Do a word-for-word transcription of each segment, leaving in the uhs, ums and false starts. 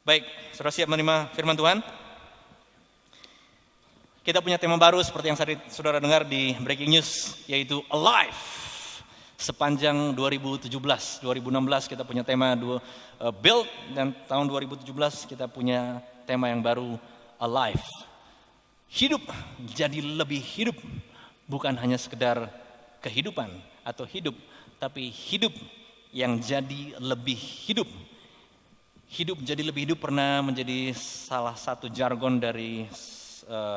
Baik, saudara siap menerima firman Tuhan? Kita punya tema baru seperti yang saudara dengar di Breaking News, yaitu Alive. Sepanjang dua ribu tujuh belas, dua ribu enam belas kita punya tema dua, uh, Build, dan tahun dua ribu tujuh belas kita punya tema yang baru, Alive. Hidup jadi lebih hidup, bukan hanya sekedar kehidupan atau hidup, tapi hidup yang jadi lebih hidup. Hidup jadi lebih hidup pernah menjadi salah satu jargon dari uh,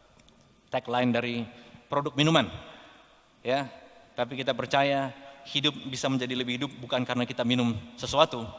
tagline dari produk minuman, ya. Tapi kita percaya hidup bisa menjadi lebih hidup bukan karena kita minum sesuatu,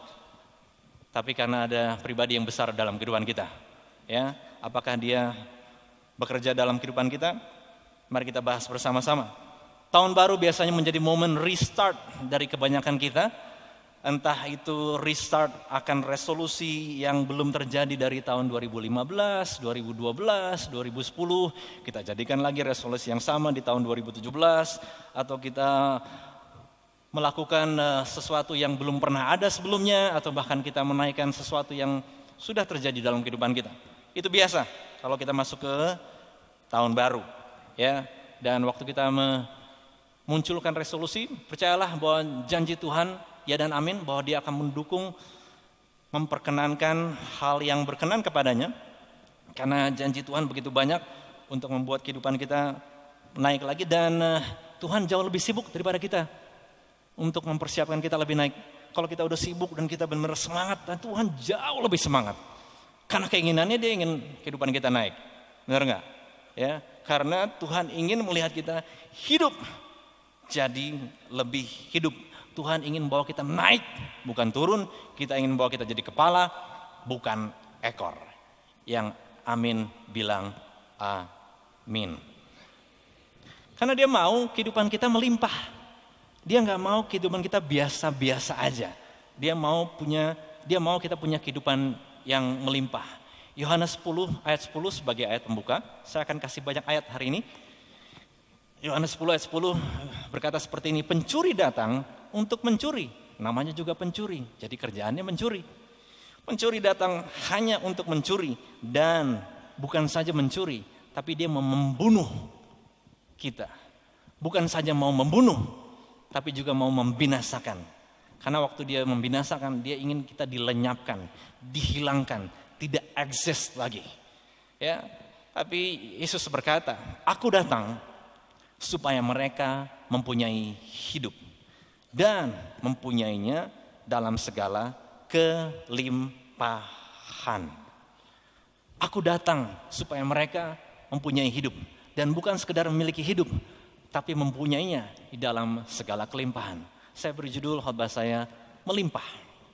tapi karena ada pribadi yang besar dalam kehidupan kita, ya. Apakah dia bekerja dalam kehidupan kita? Mari kita bahas bersama-sama. Tahun baru biasanya menjadi momen restart dari kebanyakan kita. Entah itu restart akan resolusi yang belum terjadi dari tahun dua ribu lima belas, dua ribu dua belas, dua ribu sepuluh. Kita jadikan lagi resolusi yang sama di tahun dua ribu tujuh belas. Atau kita melakukan sesuatu yang belum pernah ada sebelumnya. Atau bahkan kita menaikkan sesuatu yang sudah terjadi dalam kehidupan kita. Itu biasa kalau kita masuk ke tahun baru, ya. Dan waktu kita memunculkan resolusi, percayalah bahwa janji Tuhan, ya dan amin, bahwa dia akan mendukung, memperkenankan hal yang berkenan kepadanya. Karena janji Tuhan begitu banyak untuk membuat kehidupan kita naik lagi. Dan uh, Tuhan jauh lebih sibuk daripada kita untuk mempersiapkan kita lebih naik. Kalau kita udah sibuk dan kita benar-benar semangat, dan Tuhan jauh lebih semangat. Karena keinginannya dia ingin kehidupan kita naik. Benar nggak? Ya, karena Tuhan ingin melihat kita hidup jadi lebih hidup. Tuhan ingin membawa kita naik, bukan turun. Kita ingin membawa kita jadi kepala, bukan ekor. Yang amin bilang amin. Karena dia mau kehidupan kita melimpah. Dia nggak mau kehidupan kita biasa-biasa aja. Dia mau punya, dia mau kita punya kehidupan yang melimpah. Yohanes sepuluh ayat sepuluh sebagai ayat pembuka. Saya akan kasih banyak ayat hari ini. Yohanes sepuluh ayat sepuluh berkata seperti ini, pencuri datang untuk mencuri, namanya juga pencuri, jadi kerjaannya mencuri. Pencuri datang hanya untuk mencuri, dan bukan saja mencuri, tapi dia mau membunuh kita. Bukan saja mau membunuh, tapi juga mau membinasakan. Karena waktu dia membinasakan, dia ingin kita dilenyapkan, dihilangkan, tidak eksis lagi. Ya, tapi Yesus berkata, aku datang supaya mereka mempunyai hidup. Dan mempunyainya dalam segala kelimpahan. Aku datang supaya mereka mempunyai hidup. Dan bukan sekedar memiliki hidup, tapi mempunyainya di dalam segala kelimpahan. Saya beri judul khotbah saya, melimpah.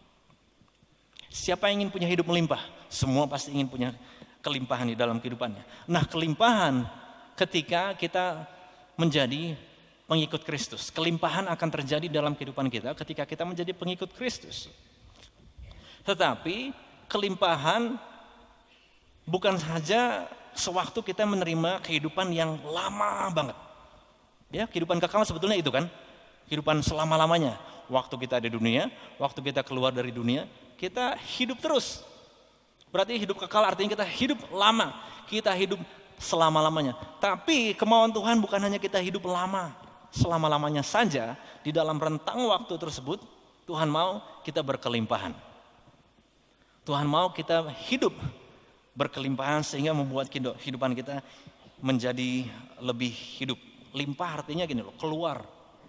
Siapa yang ingin punya hidup melimpah? Semua pasti ingin punya kelimpahan di dalam kehidupannya. Nah, kelimpahan ketika kita menjadi pengikut Kristus. Kelimpahan akan terjadi dalam kehidupan kita ketika kita menjadi pengikut Kristus. Tetapi kelimpahan bukan saja sewaktu kita menerima kehidupan yang lama banget. Ya, kehidupan kekal sebetulnya itu kan. Kehidupan selama-lamanya. Waktu kita di dunia, waktu kita keluar dari dunia, kita hidup terus. Berarti hidup kekal artinya kita hidup lama. Kita hidup selama-lamanya. Tapi kemauan Tuhan bukan hanya kita hidup lama. Selama-lamanya saja, di dalam rentang waktu tersebut, Tuhan mau kita berkelimpahan. Tuhan mau kita hidup berkelimpahan sehingga membuat kehidupan kita menjadi lebih hidup. Limpah artinya gini loh, keluar.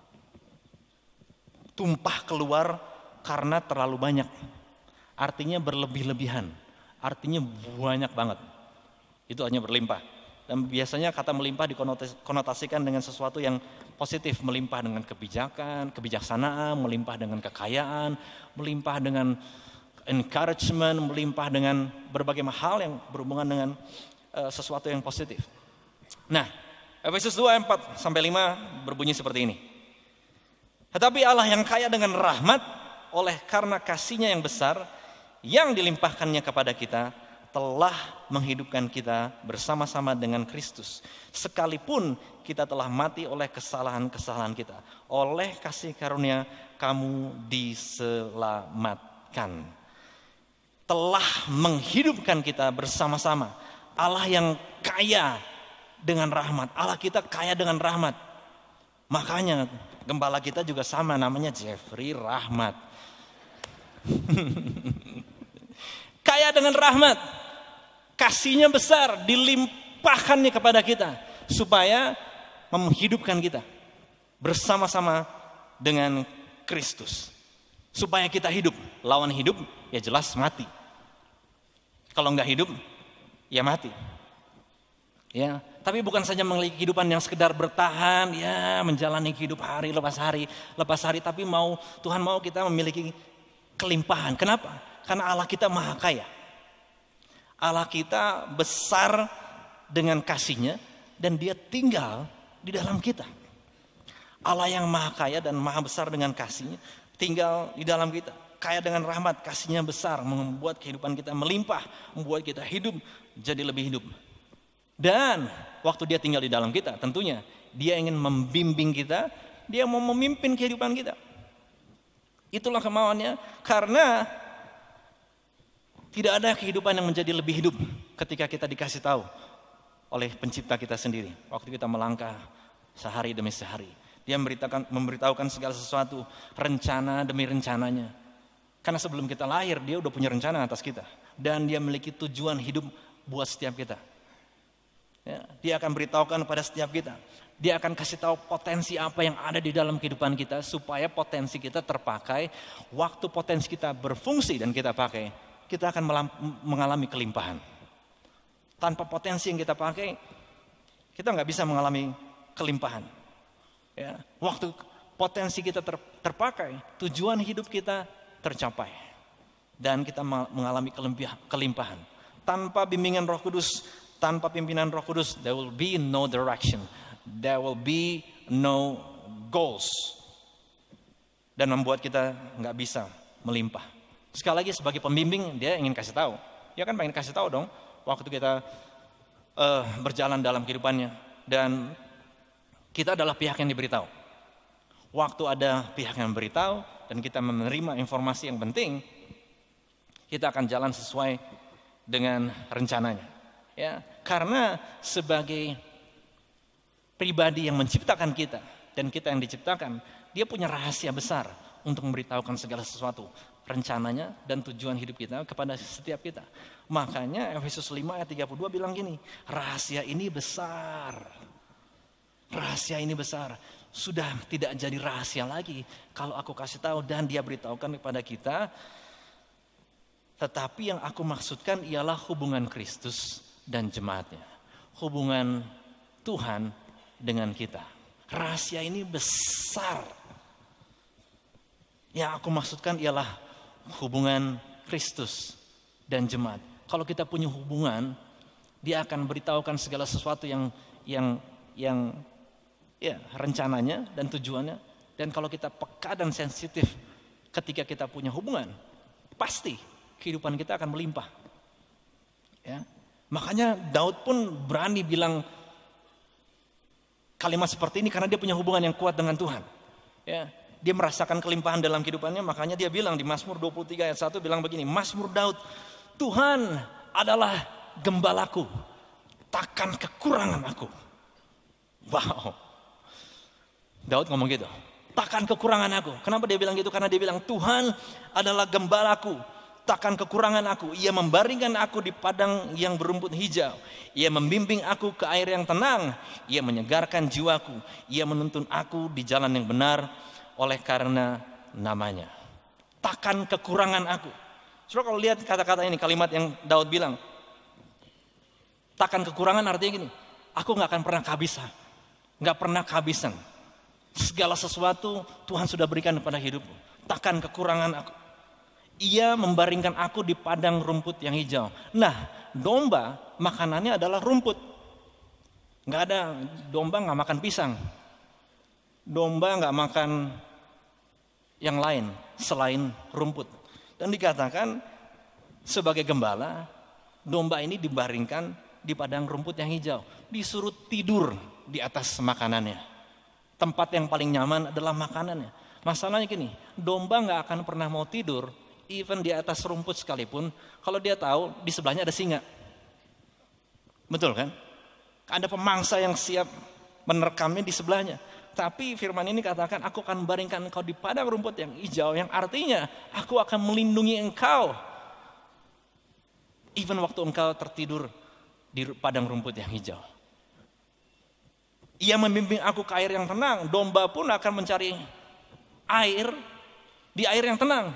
Tumpah keluar karena terlalu banyak. Artinya berlebih-lebihan. Artinya banyak banget. Itu hanya berlimpah. Dan biasanya kata melimpah dikonotasikan dengan sesuatu yang positif. Melimpah dengan kebijakan, kebijaksanaan, melimpah dengan kekayaan, melimpah dengan encouragement, melimpah dengan berbagai hal yang berhubungan dengan uh, sesuatu yang positif. Nah, Efesus dua ayat empat sampai lima berbunyi seperti ini. Tetapi Allah yang kaya dengan rahmat, oleh karena kasih-Nya yang besar, yang dilimpahkannya kepada kita, telah menghidupkan kita bersama-sama dengan Kristus. Sekalipun kita telah mati oleh kesalahan-kesalahan kita, oleh kasih karunia kamu diselamatkan. telah menghidupkan kita bersama-sama. Allah yang kaya dengan rahmat. Allah kita kaya dengan rahmat. Makanya gembala kita juga sama, namanya Jeffrey Rahmat. Kaya dengan rahmat. Kasihnya besar, dilimpahkannya kepada kita. Supaya menghidupkan kita bersama-sama dengan Kristus. Supaya kita hidup. Lawan hidup ya jelas mati. Kalau enggak hidup ya mati. Ya, tapi bukan saja memiliki kehidupan yang sekedar bertahan, ya menjalani hidup hari lepas hari, lepas hari, tapi mau Tuhan mau kita memiliki kelimpahan. Kenapa? Karena Allah kita maha kaya. Allah kita besar dengan kasihnya dan dia tinggal di dalam kita. Allah yang maha kaya dan maha besar dengan kasihnya tinggal di dalam kita. Kaya dengan rahmat, kasihnya besar, membuat kehidupan kita melimpah, membuat kita hidup jadi lebih hidup. Dan waktu dia tinggal di dalam kita, tentunya dia ingin membimbing kita, dia mau memimpin kehidupan kita. Itulah kemauannya, karena tidak ada kehidupan yang menjadi lebih hidup ketika kita dikasih tahu oleh pencipta kita sendiri. Waktu kita melangkah sehari demi sehari, dia memberitahukan, memberitahukan segala sesuatu, rencana demi rencananya. Karena sebelum kita lahir, dia udah punya rencana atas kita. Dan dia memiliki tujuan hidup buat setiap kita. Ya, dia akan beritahukan kepada setiap kita. Dia akan kasih tahu potensi apa yang ada di dalam kehidupan kita. Supaya potensi kita terpakai. Waktu potensi kita berfungsi dan kita pakai, kita akan mengalami kelimpahan. Tanpa potensi yang kita pakai, kita nggak bisa mengalami kelimpahan. Ya, waktu potensi kita ter, terpakai, tujuan hidup kita tercapai. Dan kita mengalami kelimpahan. Tanpa bimbingan Roh Kudus, tanpa pimpinan Roh Kudus, there will be no direction. There will be no goals. Dan membuat kita nggak bisa melimpah. Sekali lagi sebagai pembimbing, dia ingin kasih tahu. Dia kan pengen kasih tahu dong, waktu kita uh, berjalan dalam kehidupannya. Dan kita adalah pihak yang diberitahu. Waktu ada pihak yang memberitahu dan kita menerima informasi yang penting, kita akan jalan sesuai dengan rencananya. Ya, karena sebagai pribadi yang menciptakan kita dan kita yang diciptakan, dia punya rahasia besar untuk memberitahukan segala sesuatu, rencananya dan tujuan hidup kita kepada setiap kita. Makanya Efesus lima ayat tiga puluh dua bilang gini, rahasia ini besar. Rahasia ini besar. Sudah tidak jadi rahasia lagi kalau aku kasih tahu dan dia beritahukan kepada kita. Tetapi yang aku maksudkan ialah hubungan Kristus dan jemaatnya. Hubungan Tuhan dengan kita. Rahasia ini besar. Yang aku maksudkan ialah hubungan Kristus dan jemaat. Kalau kita punya hubungan, dia akan beritahukan segala sesuatu yang yang yang ya rencananya dan tujuannya. Dan kalau kita peka dan sensitif ketika kita punya hubungan, pasti kehidupan kita akan melimpah. Ya. Makanya Daud pun berani bilang kalimat seperti ini karena dia punya hubungan yang kuat dengan Tuhan. Ya. Dia merasakan kelimpahan dalam kehidupannya, makanya dia bilang di Mazmur dua puluh tiga ayat satu bilang begini, Mazmur Daud, Tuhan adalah gembalaku, takkan kekurangan aku. Wow. Daud ngomong gitu, takkan kekurangan aku. Kenapa dia bilang gitu? Karena dia bilang Tuhan adalah gembalaku, takkan kekurangan aku. Ia membaringkan aku di padang yang berumput hijau. Ia membimbing aku ke air yang tenang. Ia menyegarkan jiwaku. Ia menuntun aku di jalan yang benar oleh karena namanya. Takkan kekurangan aku. Saudara kalau lihat kata-kata ini, kalimat yang Daud bilang, takkan kekurangan artinya gini, aku gak akan pernah kehabisan. Gak pernah kehabisan. Segala sesuatu Tuhan sudah berikan kepada hidupku. Takkan kekurangan aku. Ia membaringkan aku di padang rumput yang hijau. Nah, domba makanannya adalah rumput. Gak ada, domba gak makan pisang. Domba gak makan yang lain selain rumput. Dan dikatakan sebagai gembala, domba ini dibaringkan di padang rumput yang hijau. Disuruh tidur di atas makanannya. Tempat yang paling nyaman adalah makanannya. Masalahnya gini, domba gak akan pernah mau tidur even di atas rumput sekalipun, kalau dia tahu di sebelahnya ada singa. Betul kan? Ada pemangsa yang siap menerkamnya di sebelahnya. Tapi firman ini katakan, aku akan baringkan engkau di padang rumput yang hijau, yang artinya aku akan melindungi engkau. Even waktu engkau tertidur di padang rumput yang hijau. Ia membimbing aku ke air yang tenang. Domba pun akan mencari air di air yang tenang.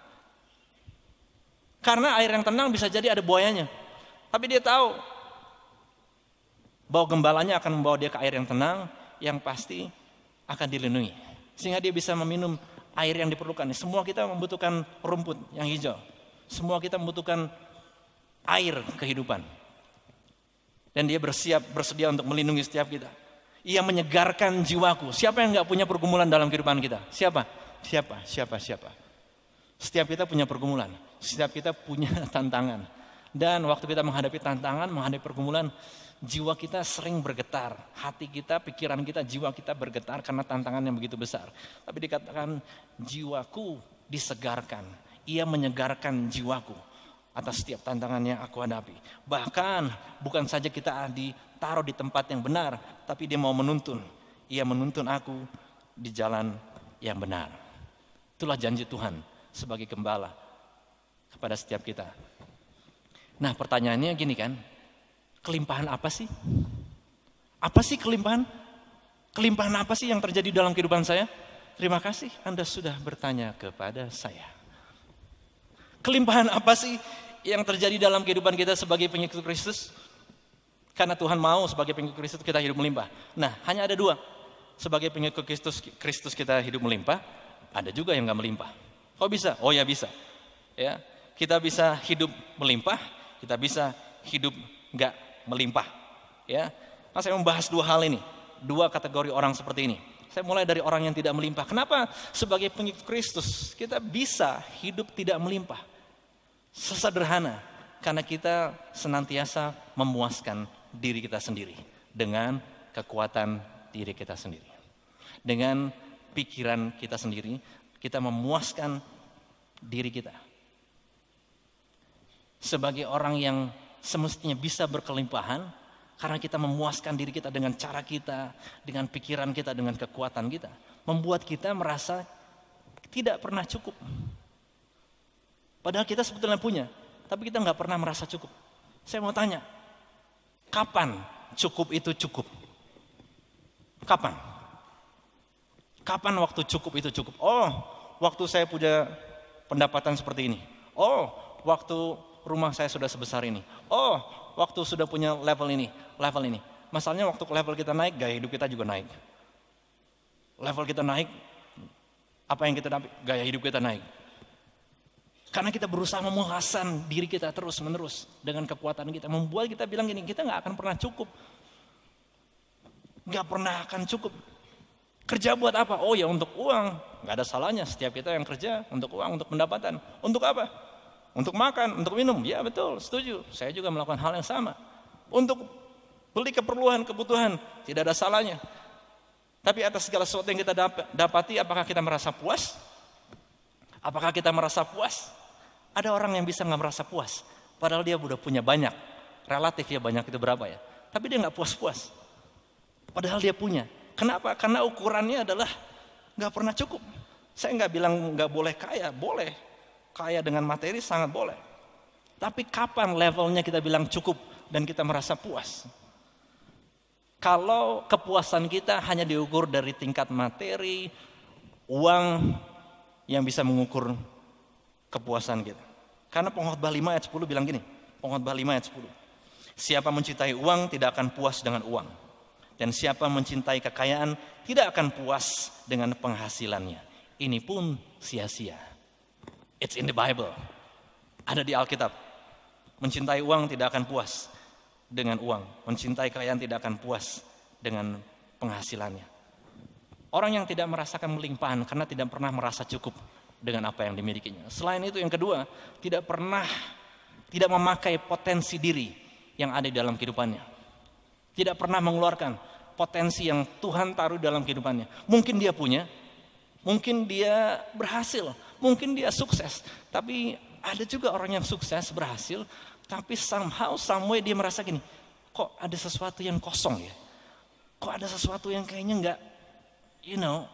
Karena air yang tenang bisa jadi ada buayanya. Tapi dia tahu bahwa gembalanya akan membawa dia ke air yang tenang, yang pasti akan dilindungi. Sehingga dia bisa meminum air yang diperlukan. Semua kita membutuhkan rumput yang hijau. Semua kita membutuhkan air kehidupan. Dan dia bersiap, bersedia untuk melindungi setiap kita. Ia menyegarkan jiwaku. Siapa yang gak punya pergumulan dalam kehidupan kita? Siapa? Siapa? Siapa? Siapa? Setiap kita punya pergumulan. Setiap kita punya tantangan. Dan waktu kita menghadapi tantangan, menghadapi pergumulan, jiwa kita sering bergetar. Hati kita, pikiran kita, jiwa kita bergetar karena tantangan yang begitu besar. Tapi dikatakan jiwaku disegarkan. Ia menyegarkan jiwaku atas setiap tantangan yang aku hadapi. Bahkan bukan saja kita ditaruh di tempat yang benar, tapi dia mau menuntun. Ia menuntun aku di jalan yang benar. Itulah janji Tuhan sebagai gembala kepada setiap kita. Nah, pertanyaannya gini kan, kelimpahan apa sih? Apa sih kelimpahan? Kelimpahan apa sih yang terjadi dalam kehidupan saya? Terima kasih Anda sudah bertanya kepada saya. Kelimpahan apa sih yang terjadi dalam kehidupan kita sebagai pengikut Kristus? Karena Tuhan mau sebagai pengikut Kristus kita hidup melimpah. Nah, hanya ada dua. Sebagai pengikut Kristus, Kristus kita hidup melimpah, ada juga yang gak melimpah. Kok bisa? Oh ya bisa. Ya, kita bisa hidup melimpah, kita bisa hidup gak melimpah. Ya, nah, saya membahas dua hal ini, dua kategori orang seperti ini. Saya mulai dari orang yang tidak melimpah. Kenapa sebagai pengikut Kristus kita bisa hidup tidak melimpah? Sesederhana, karena kita senantiasa memuaskan diri kita sendiri dengan kekuatan diri kita sendiri. Dengan pikiran kita sendiri, kita memuaskan diri kita. Sebagai orang yang semestinya bisa berkelimpahan, karena kita memuaskan diri kita dengan cara kita, dengan pikiran kita, dengan kekuatan kita, membuat kita merasa tidak pernah cukup. Padahal kita sebetulnya punya, tapi kita nggak pernah merasa cukup. Saya mau tanya, kapan cukup itu cukup? Kapan? Kapan waktu cukup itu cukup? Oh, waktu saya punya pendapatan seperti ini. Oh, waktu rumah saya sudah sebesar ini. Oh, waktu sudah punya level ini, level ini. Masalahnya waktu level kita naik, gaya hidup kita juga naik. Level kita naik, apa yang kita dapat? Gaya hidup kita naik. Karena kita berusaha memuaskan diri kita terus menerus dengan kekuatan kita. Membuat kita bilang gini, kita gak akan pernah cukup. Gak pernah akan cukup. Kerja buat apa? Oh ya untuk uang. Gak ada salahnya setiap kita yang kerja untuk uang, untuk pendapatan. Untuk apa? Untuk makan, untuk minum. Ya betul, setuju. Saya juga melakukan hal yang sama. Untuk beli keperluan, kebutuhan. Tidak ada salahnya. Tapi atas segala sesuatu yang kita dapati, apakah kita merasa puas? Apakah kita merasa puas? Ada orang yang bisa gak merasa puas. Padahal dia udah punya banyak. Relatif ya banyak itu berapa ya. Tapi dia gak puas-puas. Padahal dia punya. Kenapa? Karena ukurannya adalah gak pernah cukup. Saya gak bilang gak boleh kaya. Boleh. Kaya dengan materi sangat boleh. Tapi kapan levelnya kita bilang cukup dan kita merasa puas? Kalau kepuasan kita hanya diukur dari tingkat materi, uang yang bisa mengukur kepuasan kita. Karena Pengkhotbah lima ayat sepuluh bilang gini, Pengkhotbah lima ayat sepuluh. Siapa mencintai uang tidak akan puas dengan uang. Dan siapa mencintai kekayaan tidak akan puas dengan penghasilannya. Ini pun sia-sia. It's in the Bible. Ada di Alkitab. Mencintai uang tidak akan puas dengan uang. Mencintai kekayaan tidak akan puas dengan penghasilannya. Orang yang tidak merasakan melimpahan karena tidak pernah merasa cukup dengan apa yang dimilikinya. Selain itu yang kedua, tidak pernah, tidak memakai potensi diri yang ada di dalam kehidupannya. Tidak pernah mengeluarkan potensi yang Tuhan taruh dalam kehidupannya. Mungkin dia punya, mungkin dia berhasil, Mungkin dia sukses, tapi ada juga orang yang sukses, berhasil, tapi somehow, someway dia merasa gini, kok ada sesuatu yang kosong ya? Kok ada sesuatu yang kayaknya enggak, you know,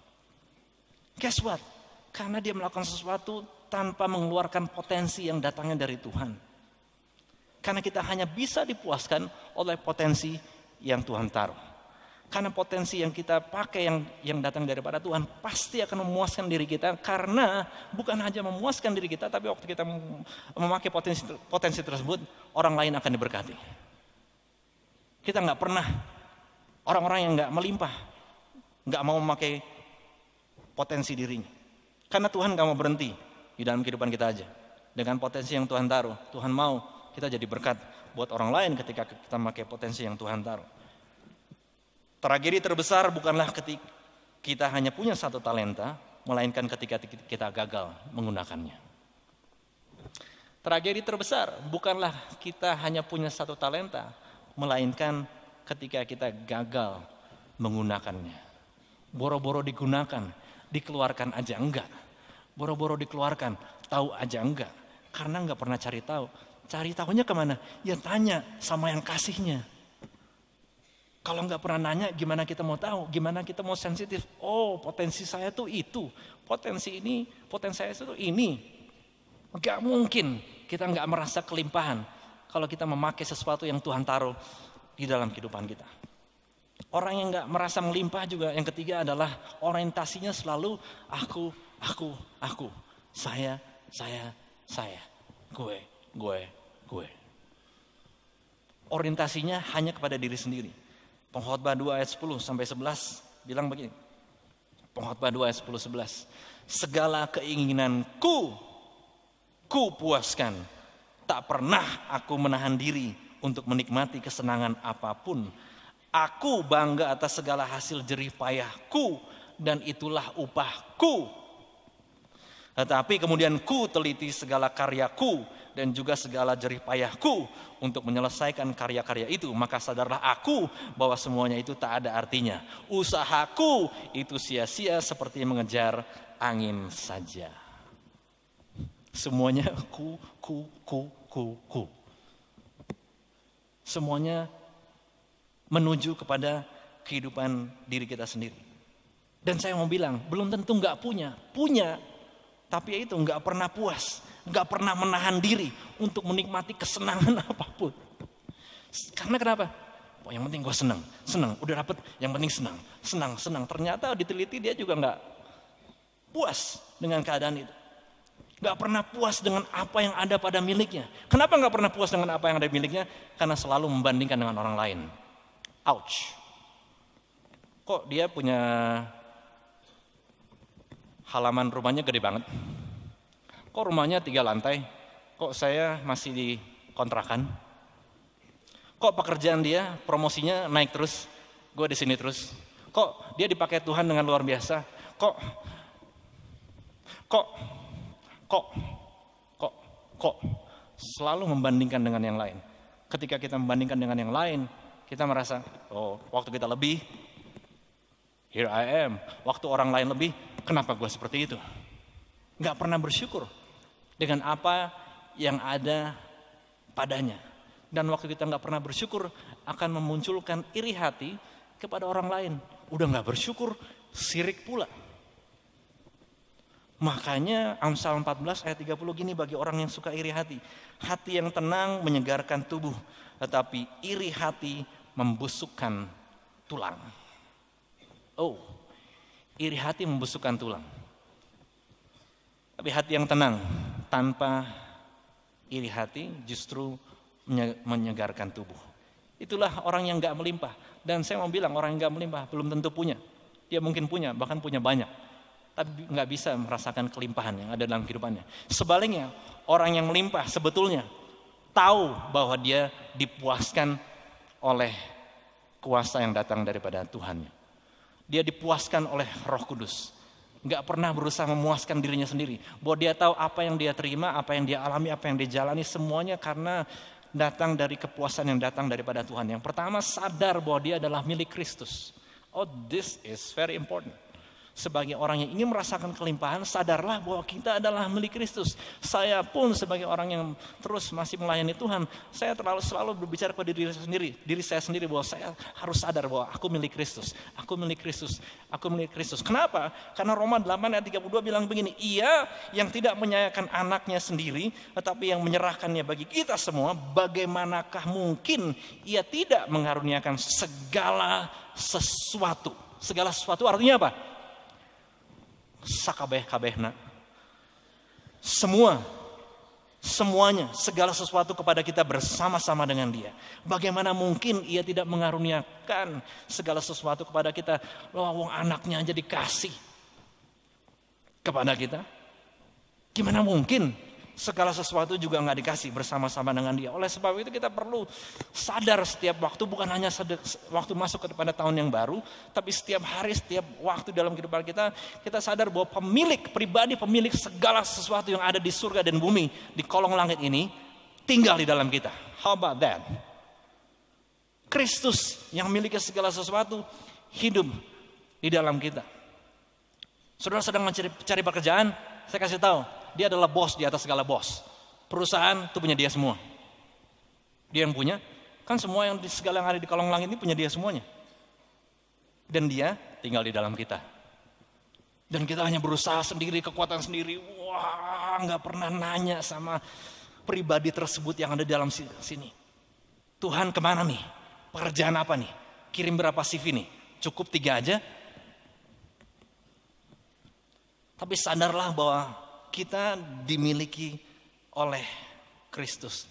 guess what? Karena dia melakukan sesuatu tanpa mengeluarkan potensi yang datangnya dari Tuhan. Karena kita hanya bisa dipuaskan oleh potensi yang Tuhan taruh. Karena potensi yang kita pakai yang yang datang daripada Tuhan pasti akan memuaskan diri kita, karena bukan hanya memuaskan diri kita, tapi waktu kita memakai potensi potensi tersebut, orang lain akan diberkati. Kita nggak pernah, orang-orang yang nggak melimpah, nggak mau memakai potensi dirinya. Karena Tuhan nggak mau berhenti di dalam kehidupan kita aja. Dengan potensi yang Tuhan taruh, Tuhan mau kita jadi berkat buat orang lain ketika kita memakai potensi yang Tuhan taruh. Tragedi terbesar bukanlah ketika kita hanya punya satu talenta, melainkan ketika kita gagal menggunakannya. Tragedi terbesar bukanlah kita hanya punya satu talenta, melainkan ketika kita gagal menggunakannya. Boro-boro digunakan, dikeluarkan aja enggak. Boro-boro dikeluarkan, tahu aja enggak. Karena enggak pernah cari tahu. Cari tahunya kemana? Ya tanya sama yang kasihnya. Kalau nggak pernah nanya, gimana kita mau tahu? Gimana kita mau sensitif? Oh, potensi saya tuh itu, potensi ini, potensi saya itu ini. Gak mungkin kita nggak merasa kelimpahan kalau kita memakai sesuatu yang Tuhan taruh di dalam kehidupan kita. Orang yang nggak merasa melimpah juga, yang ketiga adalah orientasinya selalu aku, aku, aku, saya, saya, saya, gue, gue, gue. Orientasinya hanya kepada diri sendiri. Pengkhotbah dua ayat sepuluh sampai sebelas bilang begini. Pengkhotbah dua ayat sepuluh sebelas. Segala keinginanku ku puaskan. Tak pernah aku menahan diri untuk menikmati kesenangan apapun. Aku bangga atas segala hasil jerih payahku, dan itulah upahku. Tetapi kemudian ku teliti segala karyaku dan juga segala jerih payahku untuk menyelesaikan karya-karya itu. Maka sadarlah aku bahwa semuanya itu tak ada artinya. Usahaku itu sia-sia seperti mengejar angin saja. Semuanya ku, ku, ku, ku, ku. Semuanya menuju kepada kehidupan diri kita sendiri. Dan saya mau bilang, belum tentu gak punya. Punya, tapi ya itu gak pernah puas. Gak pernah menahan diri untuk menikmati kesenangan apapun. Karena kenapa? Oh, yang penting gue senang, senang, udah dapet, yang penting senang, senang, senang. Ternyata diteliti dia juga gak puas dengan keadaan itu. Gak pernah puas dengan apa yang ada pada miliknya. Kenapa gak pernah puas dengan apa yang ada miliknya? Karena selalu membandingkan dengan orang lain. Ouch. Kok dia punya halaman rumahnya gede banget? Kok rumahnya tiga lantai? Kok saya masih di kontrakan? Kok pekerjaan dia, promosinya naik terus? Gue di sini terus. Kok dia dipakai Tuhan dengan luar biasa? Kok, kok, kok, kok, kok, selalu membandingkan dengan yang lain. Ketika kita membandingkan dengan yang lain, kita merasa, oh waktu kita lebih, here I am. Waktu orang lain lebih, kenapa gue seperti itu? Gak pernah bersyukur dengan apa yang ada padanya. Dan waktu kita gak pernah bersyukur akan memunculkan iri hati kepada orang lain. Udah gak bersyukur, sirik pula. Makanya Amsal empat belas ayat tiga puluh gini bagi orang yang suka iri hati. Hati yang tenang menyegarkan tubuh, tetapi iri hati membusukkan tulang. Oh, iri hati membusukkan tulang. Tapi hati yang tenang tanpa iri hati justru menyegarkan tubuh. Itulah orang yang gak melimpah. Dan saya mau bilang orang yang gak melimpah belum tentu punya. Dia mungkin punya, bahkan punya banyak. Tapi gak bisa merasakan kelimpahan yang ada dalam kehidupannya. Sebaliknya, orang yang melimpah sebetulnya tahu bahwa dia dipuaskan oleh kuasa yang datang daripada Tuhan. Dia dipuaskan oleh Roh Kudus. Gak pernah berusaha memuaskan dirinya sendiri. Bahwa dia tahu apa yang dia terima, apa yang dia alami, apa yang dia jalani, semuanya karena datang dari kepuasan yang datang daripada Tuhan. Yang pertama, sadar bahwa dia adalah milik Kristus. Oh, this is very important. Sebagai orang yang ingin merasakan kelimpahan, sadarlah bahwa kita adalah milik Kristus. Saya pun sebagai orang yang terus masih melayani Tuhan, saya terlalu selalu berbicara kepada diri saya sendiri, diri saya sendiri bahwa saya harus sadar bahwa aku milik Kristus, aku milik Kristus, aku milik Kristus. Kenapa? Karena Roma delapan ayat tiga puluh dua bilang begini, Ia yang tidak menyayangkan anaknya sendiri, tetapi yang menyerahkannya bagi kita semua, bagaimanakah mungkin Ia tidak mengaruniakan segala sesuatu? Segala sesuatu artinya apa? Sakabeh-kabehna. Semua, semuanya, segala sesuatu kepada kita bersama-sama dengan Dia. Bagaimana mungkin Ia tidak mengaruniakan segala sesuatu kepada kita? Loh, wong anaknya aja dikasih kepada kita. Gimana mungkin segala sesuatu juga nggak dikasih bersama-sama dengan Dia? Oleh sebab itu kita perlu sadar setiap waktu, bukan hanya waktu masuk kepada tahun yang baru, tapi setiap hari, setiap waktu dalam kehidupan kita, kita sadar bahwa pemilik, pribadi pemilik segala sesuatu yang ada di surga dan bumi, di kolong langit ini, tinggal di dalam kita. How about that? Kristus yang memiliki segala sesuatu hidup di dalam kita. Saudara sedang mencari cari pekerjaan, saya kasih tahu, Dia adalah bos di atas segala bos. Perusahaan itu punya Dia semua. Dia yang punya, kan semua yang di segala yang ada di kolong langit ini punya Dia semuanya. Dan Dia tinggal di dalam kita. Dan kita hanya berusaha sendiri, kekuatan sendiri. Wah, nggak pernah nanya sama pribadi tersebut yang ada di dalam sini. Tuhan kemana nih? Pekerjaan apa nih? Kirim berapa C V nih? Cukup tiga aja? Tapi sadarlah bahwa kita dimiliki oleh Kristus.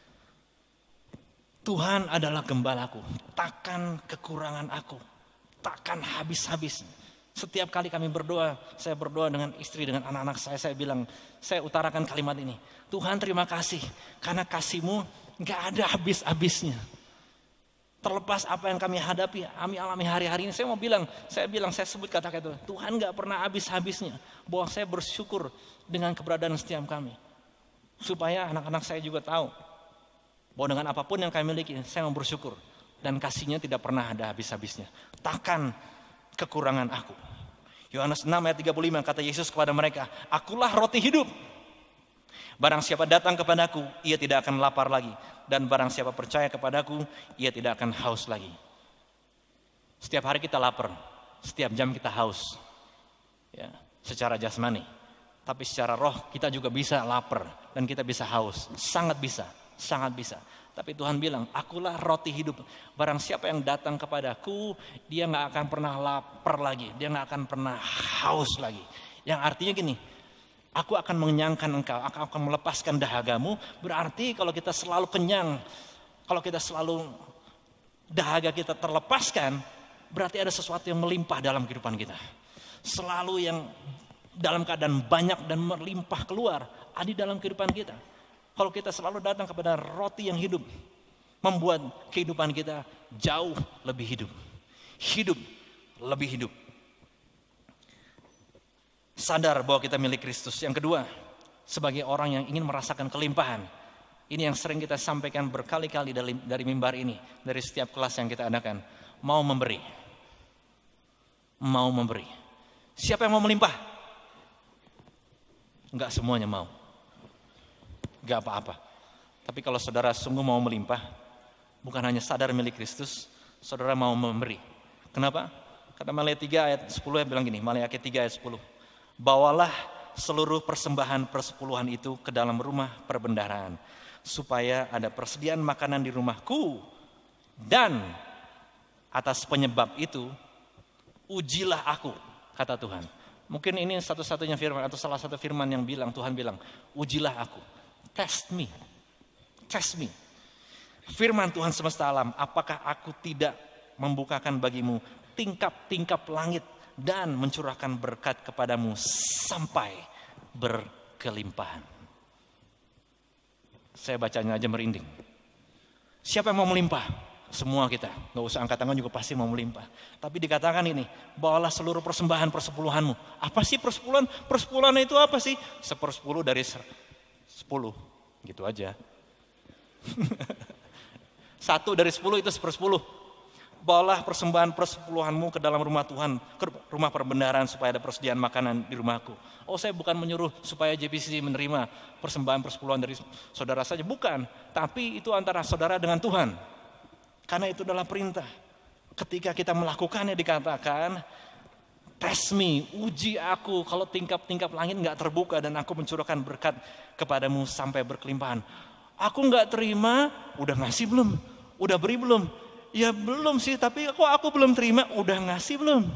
Tuhan adalah gembalaku, takkan kekurangan aku, takkan habis-habis. Setiap kali kami berdoa, saya berdoa dengan istri, dengan anak-anak saya, saya bilang, saya utarakan kalimat ini. Tuhan terima kasih, karena kasih-Mu gak ada habis-habisnya. Terlepas apa yang kami hadapi, kami alami hari-hari ini, saya mau bilang, saya bilang, saya sebut kata-kata itu, Tuhan gak pernah habis-habisnya. Bahwa saya bersyukur dengan keberadaan setiap kami. Supaya anak-anak saya juga tahu, bahwa dengan apapun yang kami miliki, saya mau bersyukur. Dan kasihnya tidak pernah ada habis-habisnya. Takkan kekurangan aku. Yohanes enam ayat tiga puluh lima, kata Yesus kepada mereka, Akulah roti hidup. Barang siapa datang kepadaku, ia tidak akan lapar lagi. Dan barang siapa percaya kepadaku, ia tidak akan haus lagi. Setiap hari kita lapar, setiap jam kita haus. Ya, secara jasmani. Tapi secara roh kita juga bisa lapar dan kita bisa haus. Sangat bisa, sangat bisa. Tapi Tuhan bilang, Akulah roti hidup. Barang siapa yang datang kepadaku, dia gak akan pernah lapar lagi. Dia gak akan pernah haus lagi. Yang artinya gini, Aku akan mengenyangkan engkau, aku akan melepaskan dahagamu. Berarti kalau kita selalu kenyang, kalau kita selalu dahaga kita terlepaskan, berarti ada sesuatu yang melimpah dalam kehidupan kita. Selalu yang dalam keadaan banyak dan melimpah keluar, ada di dalam kehidupan kita. Kalau kita selalu datang kepada roti yang hidup, membuat kehidupan kita jauh lebih hidup. Hidup lebih hidup. Sadar bahwa kita milik Kristus. Yang kedua, sebagai orang yang ingin merasakan kelimpahan. Ini yang sering kita sampaikan berkali-kali dari, dari mimbar ini. Dari setiap kelas yang kita adakan. Mau memberi. Mau memberi. Siapa yang mau melimpah? Enggak semuanya mau. Enggak apa-apa. Tapi kalau saudara sungguh mau melimpah, bukan hanya sadar milik Kristus, saudara mau memberi. Kenapa? Kata Maleakhi tiga ayat sepuluh bilang gini, Maleakhi tiga ayat sepuluh. Bawalah seluruh persembahan persepuluhan itu ke dalam rumah perbendaharaan, supaya ada persediaan makanan di rumahku, dan atas penyebab itu ujilah aku, kata Tuhan. Mungkin ini satu-satunya firman atau salah satu firman yang bilang, Tuhan bilang, ujilah aku, test me, test me. Firman Tuhan semesta alam, apakah aku tidak membukakan bagimu tingkap-tingkap langit dan mencurahkan berkat kepadamu sampai berkelimpahan. Saya bacanya aja merinding. Siapa yang mau melimpah? Semua kita. Gak usah angkat tangan juga pasti mau melimpah. Tapi dikatakan ini, bawalah seluruh persembahan persepuluhanmu. Apa sih persepuluhan? Persepuluhan itu apa sih? Sepersepuluh dari sepuluh. Gitu aja. Satu dari sepuluh itu sepersepuluh. Bawalah persembahan persepuluhanmu ke dalam rumah Tuhan, ke rumah perbendaharaan supaya ada persediaan makanan di rumahku. Oh, saya bukan menyuruh supaya J P C menerima persembahan persepuluhan dari saudara saja, bukan. Tapi itu antara saudara dengan Tuhan. Karena itu adalah perintah. Ketika kita melakukannya dikatakan, test me, uji aku kalau tingkap-tingkap langit nggak terbuka dan aku mencurahkan berkat kepadamu sampai berkelimpahan. Aku nggak terima, udah ngasih belum? Udah beri belum? Ya belum sih, tapi kok aku belum terima, udah ngasih belum?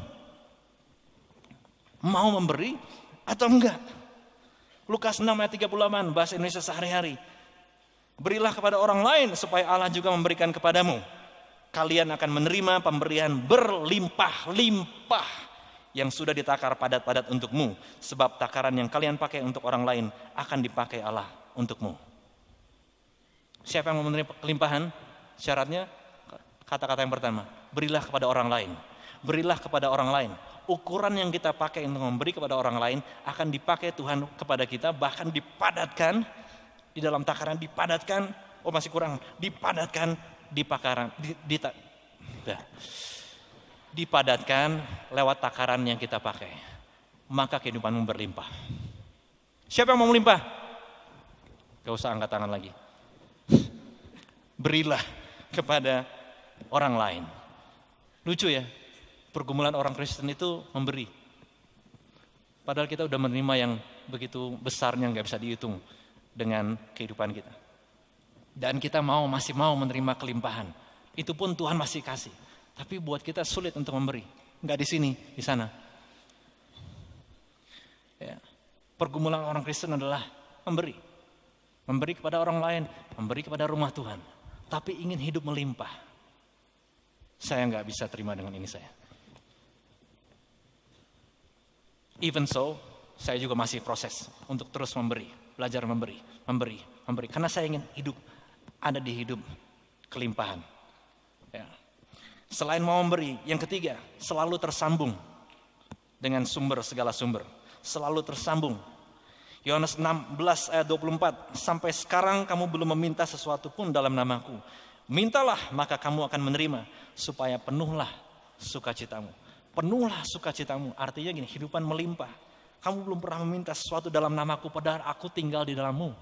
Mau memberi atau enggak? Lukas enam ayat tiga puluh delapan, bahasa Indonesia sehari-hari. Berilah kepada orang lain supaya Allah juga memberikan kepadamu. Kalian akan menerima pemberian berlimpah-limpah yang sudah ditakar padat-padat untukmu. Sebab takaran yang kalian pakai untuk orang lain akan dipakai Allah untukmu. Siapa yang mau menerima kelimpahan? Syaratnya kata-kata yang pertama, berilah kepada orang lain. Berilah kepada orang lain. Ukuran yang kita pakai untuk memberi kepada orang lain akan dipakai Tuhan kepada kita, bahkan dipadatkan di dalam takaran, dipadatkan, oh masih kurang, dipadatkan di pakaran, di, di, di, dipadatkan lewat takaran yang kita pakai. Maka kehidupanmu berlimpah. Siapa yang mau melimpah? Gak usah angkat tangan lagi. Berilah kepada orang lain. Lucu ya, pergumulan orang Kristen itu memberi. Padahal kita udah menerima yang begitu besarnya gak bisa dihitung dengan kehidupan kita. Dan kita mau masih mau menerima kelimpahan. Itu pun Tuhan masih kasih. Tapi buat kita sulit untuk memberi. Gak di sini, di sana. Ya. Pergumulan orang Kristen adalah memberi. Memberi kepada orang lain, memberi kepada rumah Tuhan. Tapi ingin hidup melimpah. Saya nggak bisa terima dengan ini saya. Even so, saya juga masih proses untuk terus memberi, belajar memberi, memberi, memberi. Karena saya ingin hidup ada di hidup kelimpahan. Ya. Selain mau memberi, yang ketiga, selalu tersambung dengan sumber segala sumber. Selalu tersambung. Yohanes enam belas ayat dua puluh empat, sampai sekarang kamu belum meminta sesuatu pun dalam namaku. Mintalah maka kamu akan menerima, supaya penuhlah sukacitamu. Penuhlah sukacitamu, artinya gini, kehidupan melimpah. Kamu belum pernah meminta sesuatu dalam namaku, padahal aku tinggal di dalammu.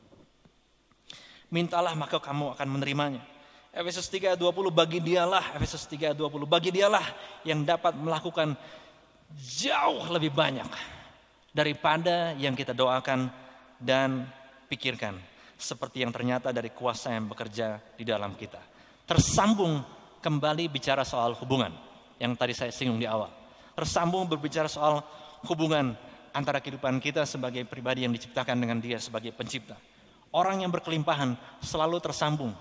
Mintalah maka kamu akan menerimanya. Efesus tiga ayat dua puluh, bagi dialah, Efesus tiga ayat dua puluh, bagi dialah yang dapat melakukan jauh lebih banyak daripada yang kita doakan dan pikirkan. Seperti yang ternyata dari kuasa yang bekerja di dalam kita. Tersambung kembali bicara soal hubungan. Yang tadi saya singgung di awal. Tersambung berbicara soal hubungan antara kehidupan kita sebagai pribadi yang diciptakan dengan Dia sebagai pencipta. Orang yang berkelimpahan selalu tersambung.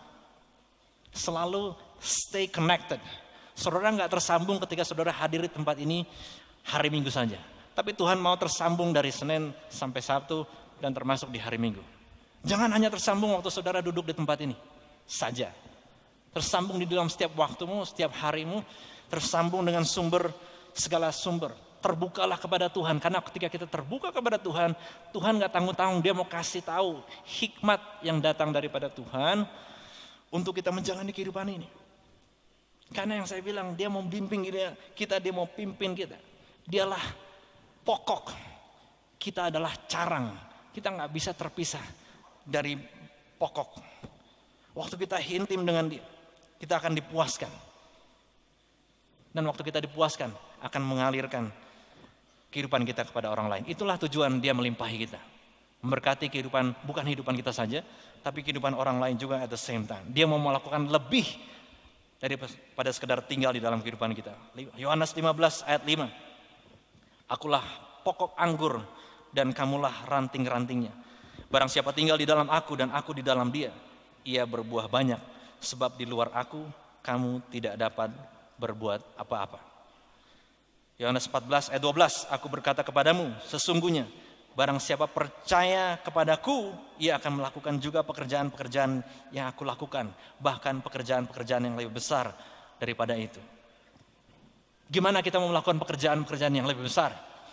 Selalu stay connected. Saudara gak tersambung ketika saudara hadir di tempat ini hari Minggu saja. Tapi Tuhan mau tersambung dari Senin sampai Sabtu dan termasuk di hari Minggu. Jangan hanya tersambung waktu saudara duduk di tempat ini saja. Tersambung di dalam setiap waktumu, setiap harimu. Tersambung dengan sumber, segala sumber. Terbukalah kepada Tuhan. Karena ketika kita terbuka kepada Tuhan, Tuhan gak tanggung-tanggung. Dia mau kasih tahu hikmat yang datang daripada Tuhan untuk kita menjalani kehidupan ini. Karena yang saya bilang, Dia mau bimbing kita, Dia mau pimpin kita. Dialah pokok. Kita adalah carang. Kita gak bisa terpisah dari pokok. Waktu kita intim dengan Dia, kita akan dipuaskan. Dan waktu kita dipuaskan, akan mengalirkan kehidupan kita kepada orang lain. Itulah tujuan Dia melimpahi kita. Memberkati kehidupan, bukan kehidupan kita saja, tapi kehidupan orang lain juga at the same time. Dia mau melakukan lebih daripada sekedar tinggal di dalam kehidupan kita. Yohanes lima belas ayat lima. Akulah pokok anggur dan kamulah ranting-rantingnya. Barang siapa tinggal di dalam aku dan aku di dalam dia, ia berbuah banyak. Sebab di luar aku, kamu tidak dapat berbuat apa-apa. Yohanes empat belas ayat dua belas, aku berkata kepadamu, sesungguhnya barang siapa percaya kepadaku, ia akan melakukan juga pekerjaan-pekerjaan yang aku lakukan. Bahkan pekerjaan-pekerjaan yang lebih besar daripada itu. Gimana kita mau melakukan pekerjaan-pekerjaan yang lebih besar?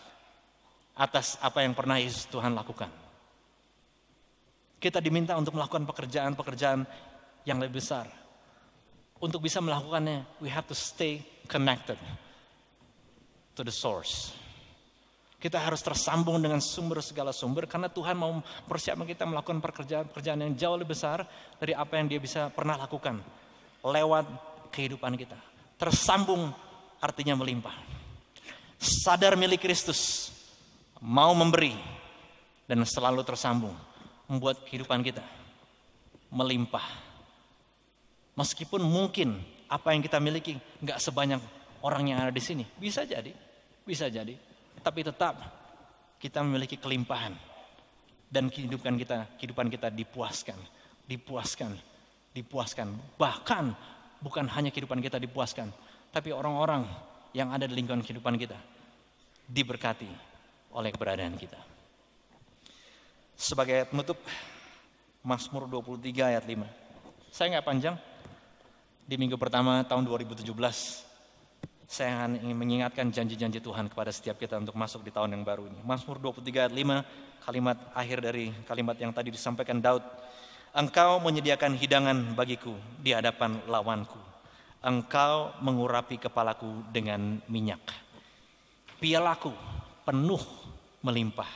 Atas apa yang pernah Yesus Tuhan lakukan. Kita diminta untuk melakukan pekerjaan-pekerjaan yang lebih besar. untuk bisa melakukannya, we have to stay connected to the source. Kita harus tersambung dengan sumber segala sumber karena Tuhan mau persiapkan kita melakukan pekerjaan-pekerjaan yang jauh lebih besar dari apa yang dia bisa pernah lakukan lewat kehidupan kita. Tersambung artinya melimpah. Sadar milik Kristus, mau memberi dan selalu tersambung, membuat kehidupan kita melimpah. Meskipun mungkin apa yang kita miliki nggak sebanyak orang yang ada di sini, bisa jadi, bisa jadi. Tapi tetap kita memiliki kelimpahan dan kehidupan kita, kehidupan kita dipuaskan, dipuaskan, dipuaskan. Bahkan bukan hanya kehidupan kita dipuaskan, tapi orang-orang yang ada di lingkungan kehidupan kita diberkati oleh keberadaan kita. Sebagai penutup, Mazmur dua puluh tiga ayat lima. Saya nggak panjang. Di minggu pertama tahun dua ribu tujuh belas. Saya ingin mengingatkan janji-janji Tuhan kepada setiap kita untuk masuk di tahun yang baru ini. Mazmur dua puluh tiga ayat lima, kalimat akhir dari kalimat yang tadi disampaikan Daud. Engkau menyediakan hidangan bagiku di hadapan lawanku. Engkau mengurapi kepalaku dengan minyak. Pialaku penuh melimpah.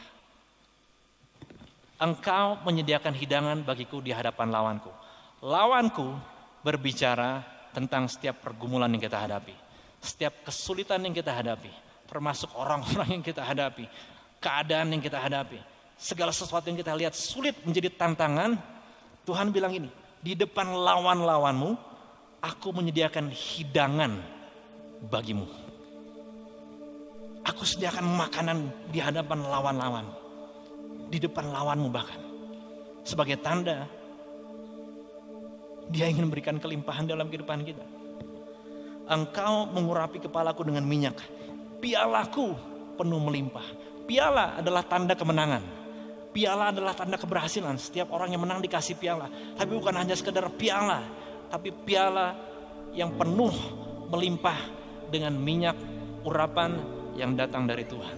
Engkau menyediakan hidangan bagiku di hadapan lawanku. Lawanku berbicara tentang setiap pergumulan yang kita hadapi. Setiap kesulitan yang kita hadapi, termasuk orang-orang yang kita hadapi, keadaan yang kita hadapi, segala sesuatu yang kita lihat sulit menjadi tantangan, Tuhan bilang ini, di depan lawan-lawanmu, aku menyediakan hidangan bagimu. Aku sediakan makanan di hadapan lawan-lawan, di depan lawanmu bahkan. Sebagai tanda, Dia ingin memberikan kelimpahan dalam kehidupan kita. Engkau mengurapi kepalaku dengan minyak. Pialaku penuh melimpah. Piala adalah tanda kemenangan. Piala adalah tanda keberhasilan. Setiap orang yang menang dikasih piala. Tapi bukan hanya sekedar piala. Tapi piala yang penuh melimpah dengan minyak urapan yang datang dari Tuhan.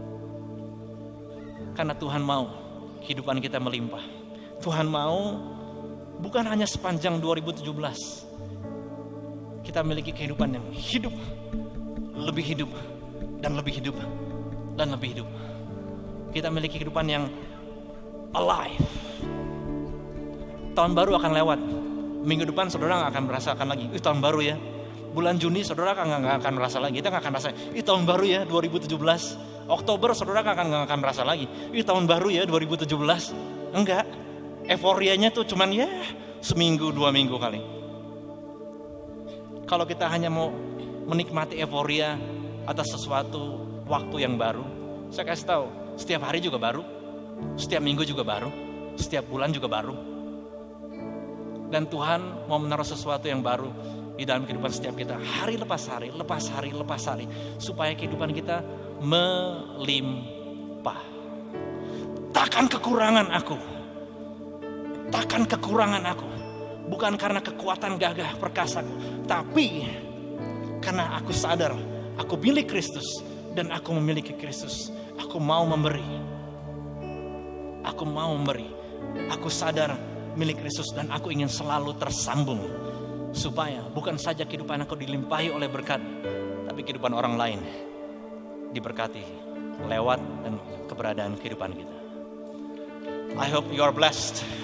Karena Tuhan mau kehidupan kita melimpah. Tuhan mau bukan hanya sepanjang dua ribu tujuh belas. Kita memiliki kehidupan yang hidup, lebih hidup, dan lebih hidup, dan lebih hidup. Kita memiliki kehidupan yang alive. Tahun baru akan lewat. Minggu depan saudara gak akan merasakan lagi, ih tahun baru ya. Bulan Juni saudara gak akan merasa lagi, kita gak akan merasa, ih tahun baru ya dua ribu tujuh belas. Oktober saudara gak akan, gak akan merasa lagi, ih tahun baru ya dua ribu tujuh belas. Enggak, euforianya tuh cuman ya seminggu dua minggu kali. Kalau kita hanya mau menikmati euforia atas sesuatu waktu yang baru, saya kasih tahu, setiap hari juga baru, setiap minggu juga baru, setiap bulan juga baru. Dan Tuhan mau menaruh sesuatu yang baru di dalam kehidupan setiap kita, hari lepas hari, lepas hari, lepas hari, supaya kehidupan kita melimpah. Takkan kekurangan aku, takkan kekurangan aku. Bukan karena kekuatan gagah perkasaku, tapi karena aku sadar aku milik Kristus dan aku memiliki Kristus. Aku mau memberi. Aku mau memberi. Aku sadar milik Kristus dan aku ingin selalu tersambung supaya bukan saja kehidupan aku dilimpahi oleh berkat, tapi kehidupan orang lain diberkati lewat dan keberadaan kehidupan kita. I hope you are blessed.